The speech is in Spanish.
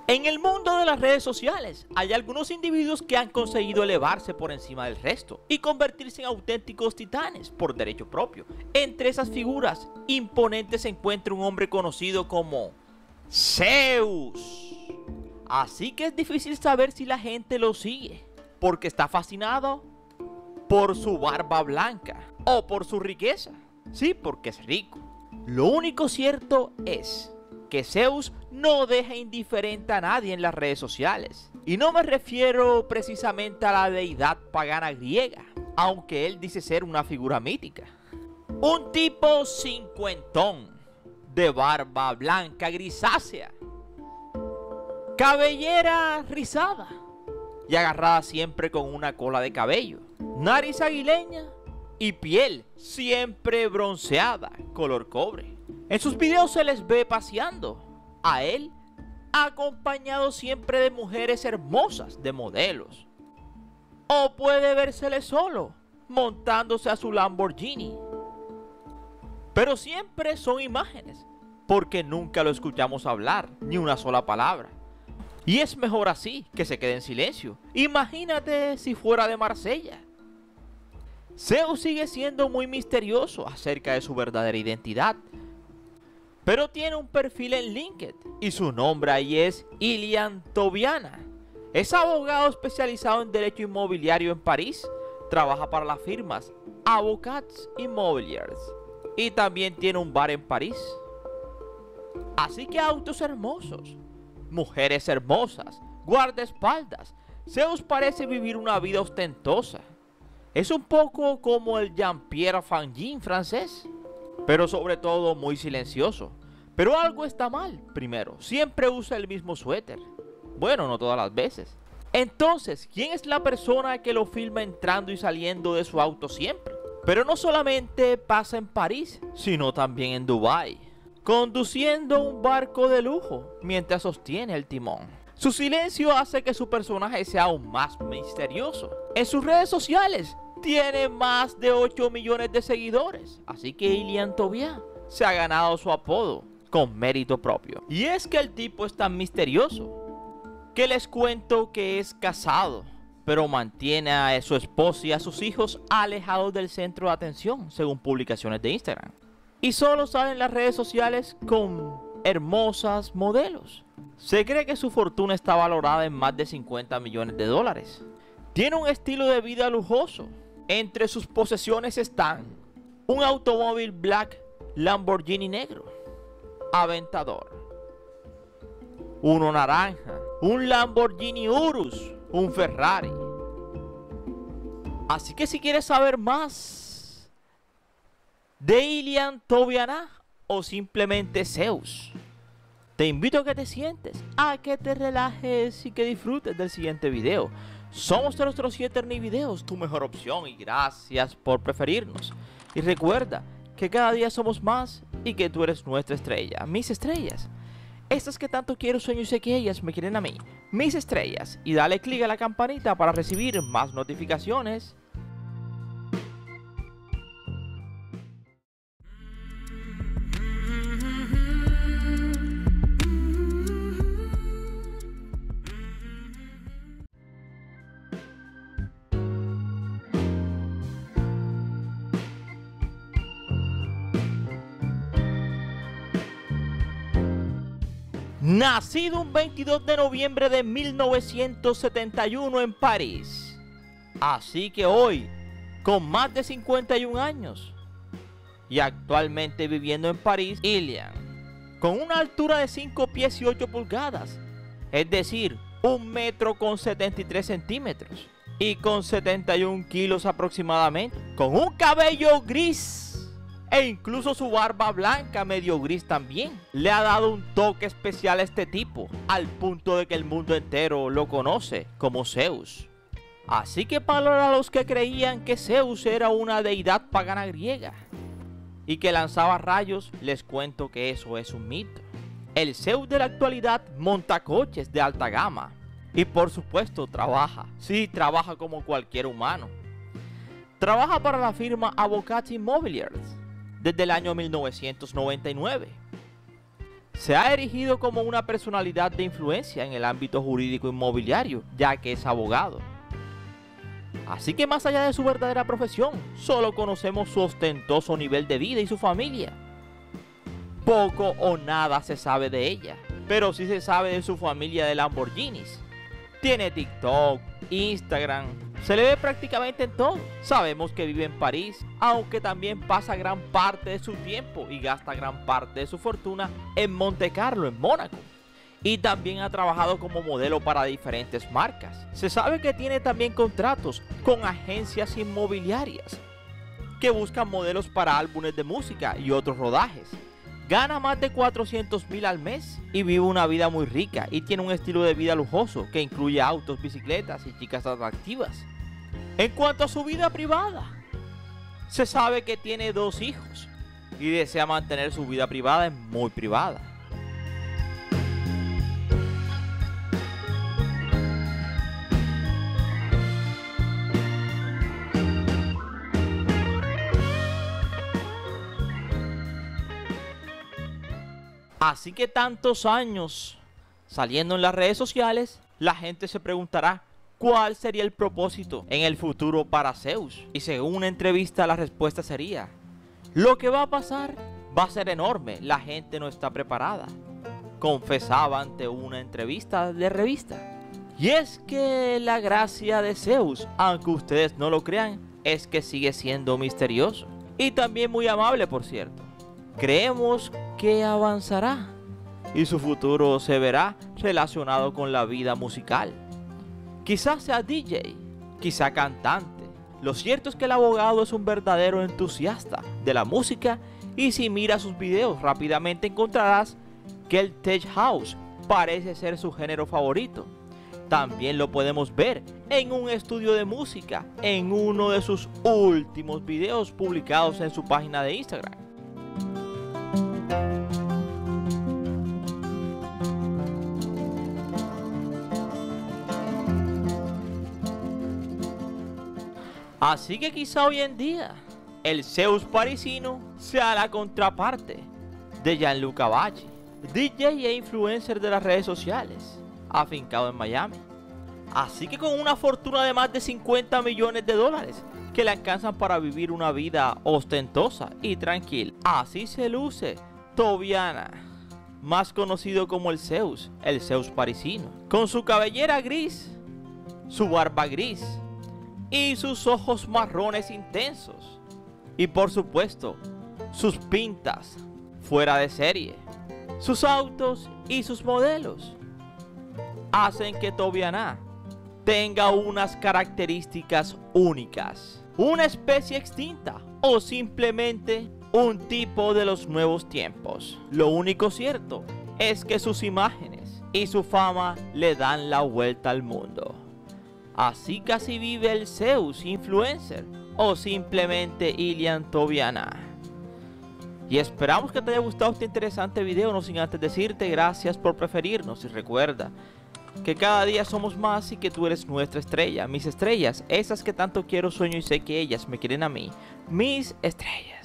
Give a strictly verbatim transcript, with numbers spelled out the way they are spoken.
En el mundo de las redes sociales hay algunos individuos que han conseguido elevarse por encima del resto y convertirse en auténticos titanes por derecho propio. Entre esas figuras imponentes se encuentra un hombre conocido como Zeus. Así que es difícil saber si la gente lo sigue porque está fascinado por su barba blanca o por su riqueza. Sí, porque es rico. Lo único cierto es que Zeus no deja indiferente a nadie en las redes sociales. Y no me refiero precisamente a la deidad pagana griega, aunque él dice ser una figura mítica. Un tipo cincuentón, de barba blanca grisácea, cabellera rizada y agarrada siempre con una cola de cabello, nariz aguileña y piel siempre bronceada, color cobre. En sus videos se les ve paseando, a él acompañado siempre de mujeres hermosas, de modelos. O puede vérsele solo, montándose a su Lamborghini. Pero siempre son imágenes, porque nunca lo escuchamos hablar, ni una sola palabra. Y es mejor así, que se quede en silencio. Imagínate si fuera de Marsella. Zeus sigue siendo muy misterioso acerca de su verdadera identidad, pero tiene un perfil en LinkedIn y su nombre ahí es Ilian Tobiana. Es abogado especializado en derecho inmobiliario en París, trabaja para las firmas Avocats Immobiliers y también tiene un bar en París. Así que autos hermosos, mujeres hermosas, guardaespaldas, Zeus parece vivir una vida ostentosa. Es un poco como el Jean-Pierre Fangin francés, pero sobre todo muy silencioso. Pero algo está mal. Primero, siempre usa el mismo suéter. Bueno, no todas las veces. Entonces, ¿quién es la persona que lo filma entrando y saliendo de su auto siempre? Pero no solamente pasa en París, sino también en Dubái, conduciendo un barco de lujo mientras sostiene el timón. Su silencio hace que su personaje sea aún más misterioso. En sus redes sociales tiene más de ocho millones de seguidores, así que Ilian Tobiana se ha ganado su apodo con mérito propio. Y es que el tipo es tan misterioso que les cuento que es casado, pero mantiene a su esposa y a sus hijos alejados del centro de atención, según publicaciones de Instagram. Y solo sale en las redes sociales con hermosas modelos. Se cree que su fortuna está valorada en más de cincuenta millones de dólares. Tiene un estilo de vida lujoso. Entre sus posesiones están un automóvil black Lamborghini negro, Aventador, uno naranja, un Lamborghini Urus, un Ferrari. Así que si quieres saber más de Ilian Tobiana o simplemente Zeus, te invito a que te sientes, a que te relajes y que disfrutes del siguiente video. Somos de nuestros siete Videos, tu mejor opción, y gracias por preferirnos. Y recuerda que cada día somos más y que tú eres nuestra estrella, mis estrellas. Estas que tanto quiero, sueño y sé que ellas me quieren a mí, mis estrellas. Y dale click a la campanita para recibir más notificaciones. Nacido un veintidós de noviembre de mil novecientos setenta y uno en París. Así que hoy, con más de cincuenta y un años y actualmente viviendo en París, Ilian, con una altura de cinco pies y ocho pulgadas, es decir, un metro con setenta y tres centímetros y con setenta y un kilos aproximadamente, con un cabello gris e incluso su barba blanca medio gris también, le ha dado un toque especial a este tipo, al punto de que el mundo entero lo conoce como Zeus. Así que para los que creían que Zeus era una deidad pagana griega y que lanzaba rayos, les cuento que eso es un mito. El Zeus de la actualidad monta coches de alta gama y por supuesto trabaja, sí, trabaja como cualquier humano. Trabaja para la firma Avocats Immobiliers desde el año mil novecientos noventa y nueve. Se ha erigido como una personalidad de influencia en el ámbito jurídico inmobiliario, ya que es abogado. Así que más allá de su verdadera profesión, solo conocemos su ostentoso nivel de vida y su familia. Poco o nada se sabe de ella, pero sí se sabe de su familia de Lamborghinis. Tiene TikTok, Instagram, se le ve prácticamente en todo. Sabemos que vive en París, aunque también pasa gran parte de su tiempo y gasta gran parte de su fortuna en Monte Carlo, en Mónaco. Y también ha trabajado como modelo para diferentes marcas. Se sabe que tiene también contratos con agencias inmobiliarias que buscan modelos para álbumes de música y otros rodajes. Gana más de cuatrocientos mil al mes y vive una vida muy rica y tiene un estilo de vida lujoso que incluye autos, bicicletas y chicas atractivas. En cuanto a su vida privada, se sabe que tiene dos hijos y desea mantener su vida privada muy privada. Así que tantos años saliendo en las redes sociales, la gente se preguntará cuál sería el propósito en el futuro para Zeus. Y según una entrevista, la respuesta sería: lo que va a pasar va a ser enorme, la gente no está preparada, confesaba ante una entrevista de revista. Y es que la gracia de Zeus, aunque ustedes no lo crean, es que sigue siendo misterioso y también muy amable, por cierto. Creemos que avanzará y su futuro se verá relacionado con la vida musical. Quizás sea D J, quizá cantante. Lo cierto es que el abogado es un verdadero entusiasta de la música y si miras sus videos rápidamente encontrarás que el tech house parece ser su género favorito. También lo podemos ver en un estudio de música en uno de sus últimos videos publicados en su página de Instagram. Así que quizá hoy en día el Zeus parisino sea la contraparte de Gianluca Vacchi, D J e influencer de las redes sociales, afincado en Miami. Así que con una fortuna de más de cincuenta millones de dólares que le alcanzan para vivir una vida ostentosa y tranquila. Así se luce Tobiana, más conocido como el Zeus, el Zeus parisino, con su cabellera gris, su barba gris y sus ojos marrones intensos. Y por supuesto, sus pintas fuera de serie. Sus autos y sus modelos hacen que Tobiana tenga unas características únicas. Una especie extinta o simplemente un tipo de los nuevos tiempos. Lo único cierto es que sus imágenes y su fama le dan la vuelta al mundo. Así casi vive el Zeus influencer o simplemente Ilian Tobiana. Y esperamos que te haya gustado este interesante video, no sin antes decirte gracias por preferirnos y recuerda que cada día somos más y que tú eres nuestra estrella, mis estrellas, esas que tanto quiero, sueño y sé que ellas me quieren a mí, mis estrellas.